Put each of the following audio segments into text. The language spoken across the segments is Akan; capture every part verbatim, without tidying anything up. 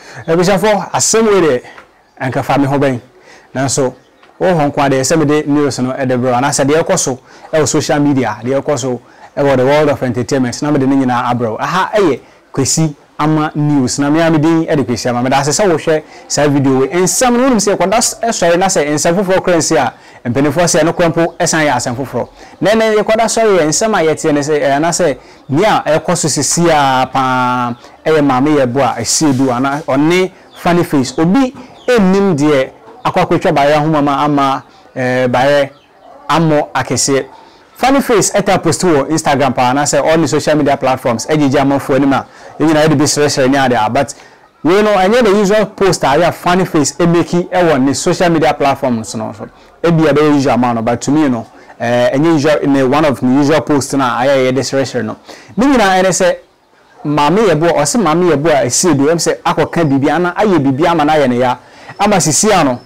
ebisha for asem we de anka fa me ho ben nanso wo hon kwa de se me de news no e de bro na se de ekoso e social media de ekoso e the world of entertainment na me de nyina abro aha eye kwesi ama news na me amedin e de kwesi ama me da se se wo hwe sa video we ensam no nim se kwada e sorry na se ensam foforo currency a empenefo se no kwampo esan ya asem foforo na na ye kwada sorry ensam a yete ne se na se nia e koso sisi a pa e maame ye bo a esiedu ana oni funny face obi enim de akwakwetwa baye ahoma ama eh baye amo akese funny face eta post wo Instagram pa na say all the social media platforms ejija amafo anima you know e be stress nya there but we know anya the usual post are funny face e make e won the social media platforms no so e bia be usual man but to me you know eh anya usual in one of the usual post na aya the stress no me nyina ene say mama ye bo o se mama ye bo a esiedu em say akoka bibia na aye bibia ma na ye ne ya ama sisia no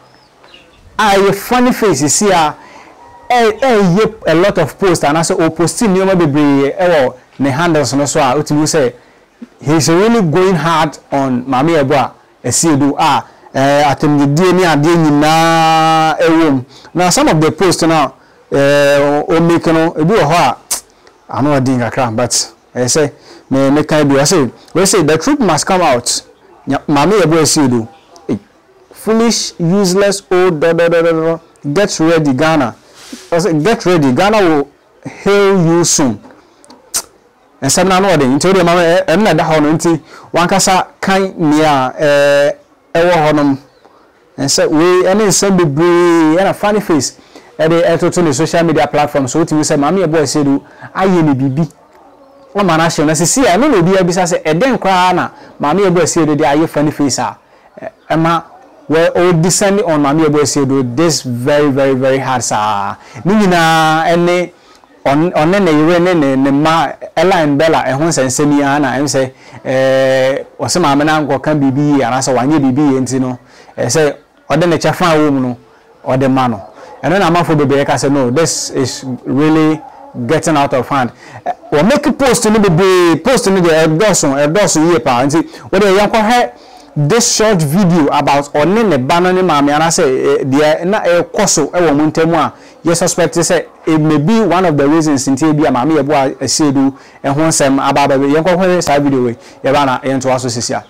aye funny face sia eh eh a lot of posts and also o posting new ma bebre e wo ne handles no so a utimi say he's really going hard on mama ye bo a esiedu ah eh atemdie ni ade nyina ewom now some of the posts now eh o make no ebi wo ho a ano adin kakra but I say me me can do I say we say the truth must come out mama ye bo esiedu foolish useless old da, da, da, da, da. Get ready Ghana I say get ready Ghana will hail you soon and some na no dey into the mama em na da ho no nti wankasa kan nia eh ewo honom and say we any say bebre and a funny face e dey eto to the social media platforms so timi say mama ye boy say do aye ni bibi o mana she na se see e no no bi abisa say e den kwa na mama ye boy say do dey aye funny face a ema well all descend on mama boy say do this very very very hard sir ni nyina ene on on ne yire ne ne ma Ella Bella e ho sensemi ana em say eh o se mama na nko kan bibi ana say wanye bibi enti no e say o de ne chafa wo mu no o de ma no eno na amafo bebe ka say no this is really getting out of hand o make post ni bebe post ni de dosun e dosun ye pa enti we de yan ko he this short video about onene banane mama ana say the na e koso e wo montemu a you suspect say it may be one of the reasons in tbia mama ye bo asiedu e ho nsem ababa ye ko ho sa video we ye ba na ye nto aso sisia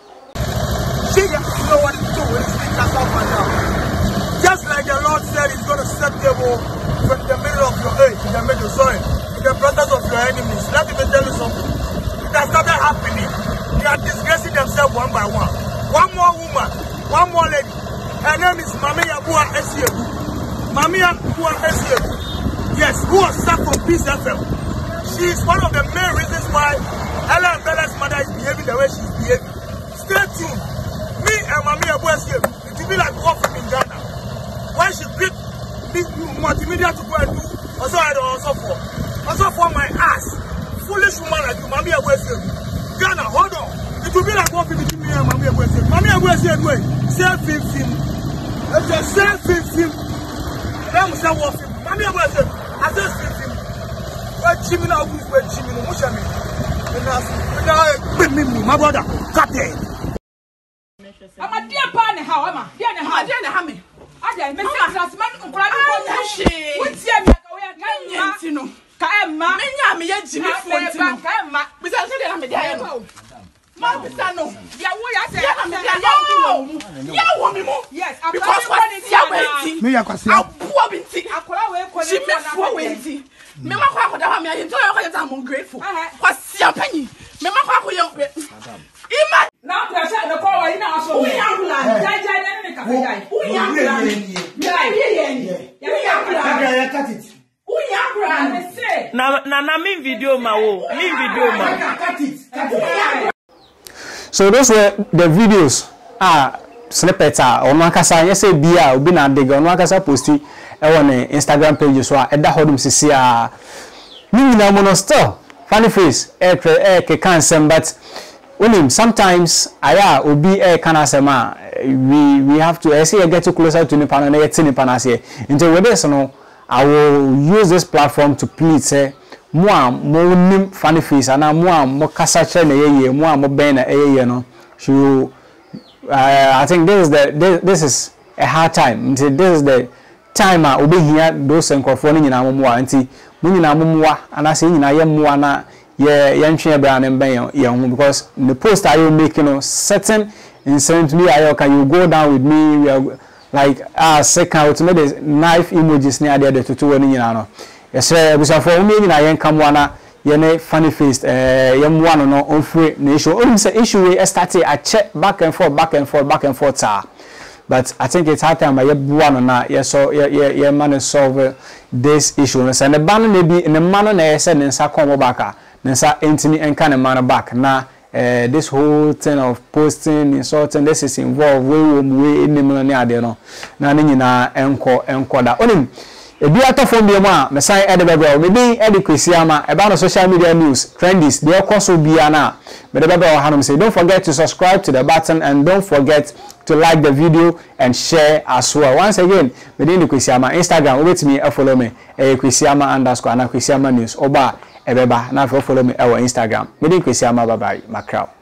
just like the Lord said he's going to set table in the middle of your age in the middle sorry in the presence of your enemies. Let me tell you something, it has started happening. They are disgracing themselves one by one. One more woman, one more lady. Her name is Mama Yabua Esiebu. Mama Yabua Esiebu. Yes, who was sacked from Peace F M. She is one of the main reasons why Ella Bella's mother is behaving the way she is behaving. Stay tuned. Me and Mama Yabua Esiebu, it will be like walking in Ghana. When she picked this multimedia to go and do, also I don't also for. Also for my ass. Foolish woman like you, Mama Yabua Esiebu. Ghana, hold on. It will be like what people do me and Mami Abuese. Mami Abuese anyway. Save him. If you save him, then we say what him. Mami Abuese, I say save him. We're Jimmy now, we're Jimmy. Mushami. Now, me, my brother, cut it. I'm a dear partner, how am I? Dear, how dear, how me? I dare me say last man, Uncle. What's your name? Kaema menya me ye Jimmy Fontino kaema bisa se de na me dia no ma bisa no ya wo ya se ya me dia ya wo ya wo mi mo yes because what ya wenti me ya kwase abuo binti akola we ko Jimmy fo wenti me ma kwa akoda ha me ayi to ya ko ya am grateful kwase ampanyi me ma kwa akoye ima na pressure the call wa ina aso we ya kula jai jai na me ka jai we ya kula me ye ye ya me ya kula ya cut it na na na me video ma wo me video ma. So those were the videos ah snippets ah ono akasa ye say bia obi na dig ono akasa posti e won Instagram page so ah e da hodum sisi ah ni nyina mo no still funny face e e ke cancel but only sometimes aya obi e kana sema we we have to I say get closer to nipa na yet nipa na say into we this no I will use this platform to plead say mo mo nim funny face ana mo mo kasa che na ye ye mo mo ben na ye ye no so uh, I think this is the this, this is a hard time. This is the time a obi hia those nkrofo ni nyina momoa nti mu nyina momoa anase nyina ye moa na ye ye ntwe bra ne ben ye ho because the post are you making, you know, certain instantly I can you go down with me, we are like ah second out me the knife emojis ni ade de tutu ni nyina no yes busa for me nyina ye nka moa na ye ne funny face eh ye moa no no on free na issue on say issue we start a check back and forth back and forth back and forth ah. But I think it's hard time by one na yes so yeah yeah man solve this issue and the ban maybe in the man na said nsa come back nsa entini enka na man back na uh, this whole thing of posting insulting this is involved we we in the money ade no na ni nyina enko enko da onim ebi atofo bi mu a mesan e de bebe maybe e de kwesiama e ba no social media news trendies dey koso bia na me de bebe o hanom say don't forget to subscribe to the button and don't forget to like the video and share as well. Once again, within the Kwesiama Instagram, wait me follow me eh Kwesiama underscore na Kwesiama news oba ebeba na follow me our Instagram. Within Kwesiama bye bye, Macau.